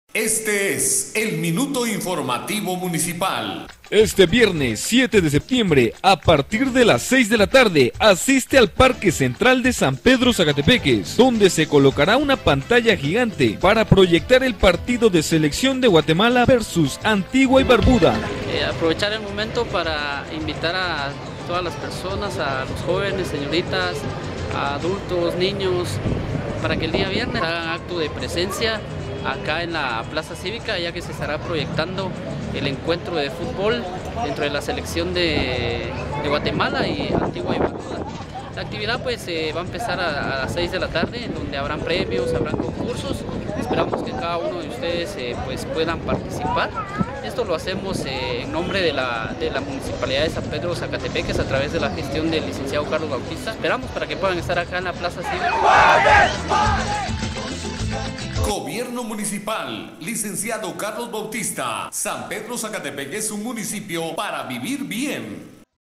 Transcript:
Este es el Minuto Informativo Municipal. Este viernes 7 de septiembre, a partir de las 6 de la tarde, asiste al Parque Central de San Pedro Zacatepeques, donde se colocará una pantalla gigante para proyectar el partido de selección de Guatemala versus Antigua y Barbuda. Aprovechar el momento para invitar a todas las personas, a los jóvenes, señoritas, a adultos, niños, para que el día viernes hagan acto de presencia acá en la Plaza Cívica, ya que se estará proyectando el encuentro de fútbol dentro de la selección de Guatemala y Antigua y Barbuda. La actividad pues va a empezar a las 6 de la tarde, en donde habrán premios, habrán concursos. Esperamos que cada uno de ustedes pues puedan participar. Esto lo hacemos en nombre de la Municipalidad de San Pedro Zacatepeques a través de la gestión del licenciado Carlos Bautista. Esperamos para que puedan estar acá en la Plaza Cívica. Gobierno Municipal, licenciado Carlos Bautista. San Pedro Zacatepeques es un municipio para vivir bien.